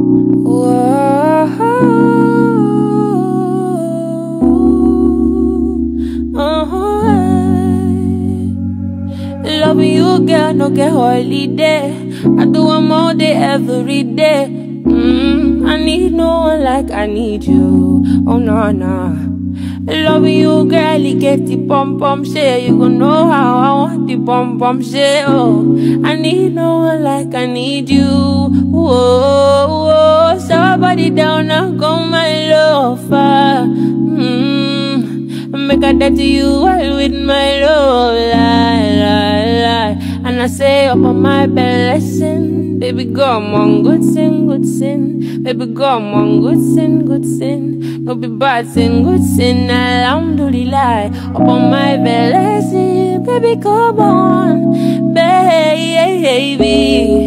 Loving you, girl, no get holiday. I do them all day, every day. I need no one like I need you. Oh, no, no. Loving you, girl, you get the pom-pom shit. You gon' know how I want the pom-pom shit. Oh, I need no one like I need you. Whoa, whoa. So my body down, now go my lover. Make a debt to you while with my love, lie, lie, lie. And I say up on my blessing, baby girl, I'm on good sin, good sin. Baby girl, I'm on good sin, good sin. No be bad sin, good sin, alhamdulillah. Up on my blessing, baby, come on, baby.